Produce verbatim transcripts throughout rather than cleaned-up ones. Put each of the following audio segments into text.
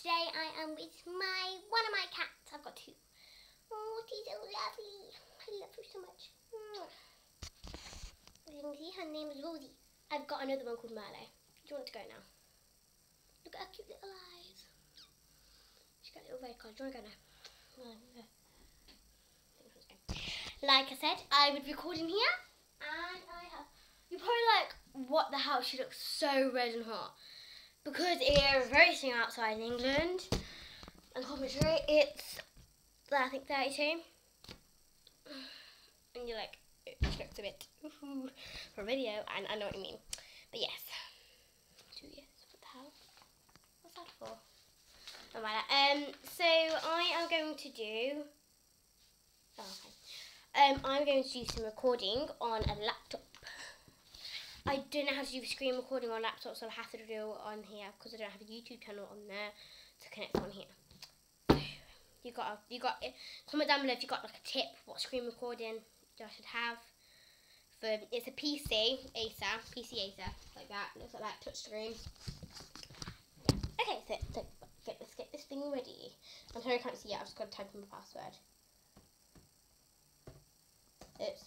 today I am with my one of my cats. I've got two. Oh, she's so lovely. I love her so much. As you can see, her name is Rosie. I've got another one called Merle. Do you want to go now? Look at her cute little eyes. She's got little red cards. Do you want to go now? Like I said, I would record in here, and I have. You're probably like, what the hell? She looks so red and hot. Because it is racing outside in England, and Coventry, it's, I think, thirty-two. And you're like, it looks a bit ooh, for a video, and I know what you mean. But yes, two years. What the hell? What's that for? Oh my. Um. So I am going to do. Oh, okay. Um. I'm going to do some recording on a laptop. I don't know how to do screen recording on laptop, so I'll have to do it on here because I don't have a YouTube channel on there to connect on here. So you got you got comment down below if you got like a tip what screen recording I should have. For it's a P C Acer, P C Acer like that. Looks like that touch screen. Yeah. Okay, so, so get, let's get this thing ready. I'm sorry I can't see it. I've just got to type in my password. Oops.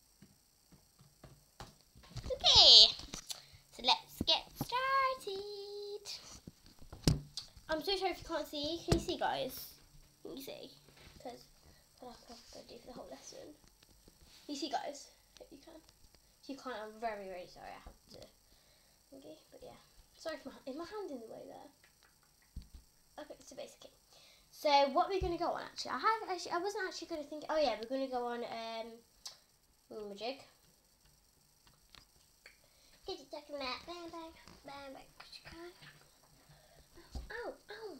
Okay, so let's get started. I'm so sorry if you can't see. Can you see, guys? Can you see? Because I have to do for the whole lesson. Can you see, guys? Hope you can. If you can't, I'm very, very sorry. I have to. Okay, but yeah. Sorry if my is my hand in the way there. Okay, so basically, so what we're gonna go on actually. I have actually. I wasn't actually gonna think. Oh yeah, we're gonna go on um, Moomajig. Get your second mat, bang, bang, bang, bang, because you can. Ow, ow.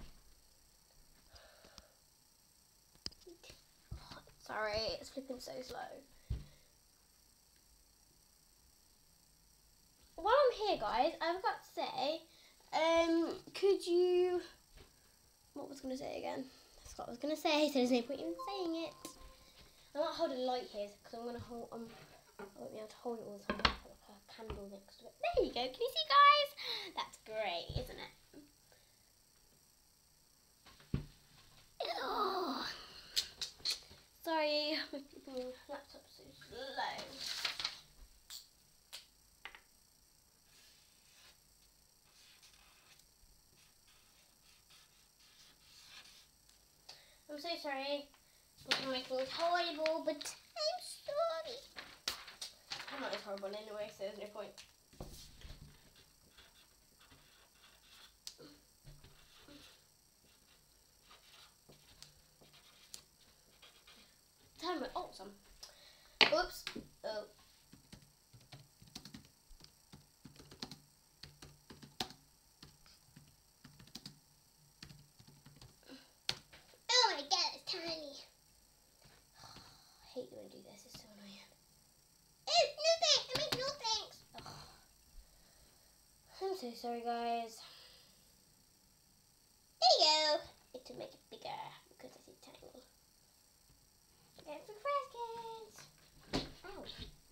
Oh, sorry, it's flipping so slow. While I'm here, guys, I've got to say, um, could you, what was I going to say again? That's what I was going to say, so there's no point in saying it. I might hold a light here, because I'm going to hold, um, I won't be able to hold it all the time. Candle next to it. There you go. Can you see, guys? That's great, isn't it? Oh. Sorry, my laptop's so slow. I'm so sorry. I'm gonna make things horrible, but I'm sorry. I'm not as horrible anyway, so there's no point. Time went awesome. Oops. Oh. Oh my god, it's tiny. I hate when I do this, it's so annoying. Oh, no thanks, I mean no thanks. Oh. I'm so sorry, guys. There you go. It to make it bigger because it's tiny. Get some frescans. Ow.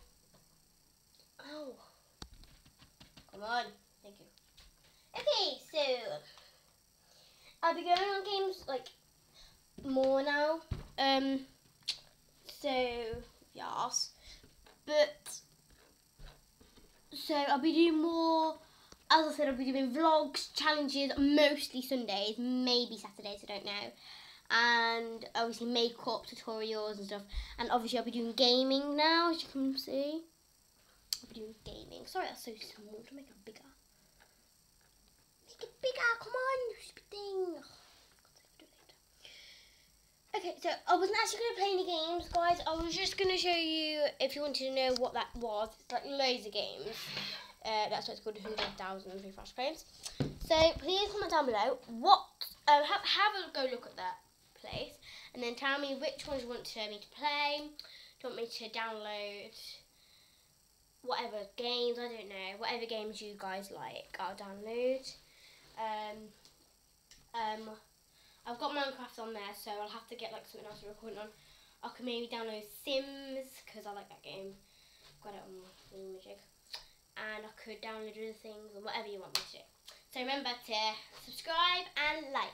Ow. Come on. Thank you. Okay, so I'll be going on games like more now. Um. So yes, but so I'll be doing more. As I said, I'll be doing vlogs, challenges, mostly Sundays, maybe Saturdays, I don't know. And obviously makeup tutorials and stuff. And obviously I'll be doing gaming now, as you can see. I'll be doing gaming. Sorry, that's so small. To make it bigger. Make it bigger. Come on, you stupid thing. Okay, so I wasn't actually going to play any games, guys. I was just going to show you, if you wanted to know what that was. It's like loads of games. Uh, that's why it's called one hundred thousand free flash games. So please comment down below what, uh, have, have a go look at that place, and then tell me which ones you want to, me to play. Do you want me to download whatever games, I don't know, whatever games you guys like, I'll download. Um, um, I've got Minecraft on there, so I'll have to get like something else to record on. I could maybe download Sims, because I like that game. Got it on Moomajig. And I could download other things or whatever you want me to do. So So remember to subscribe and like.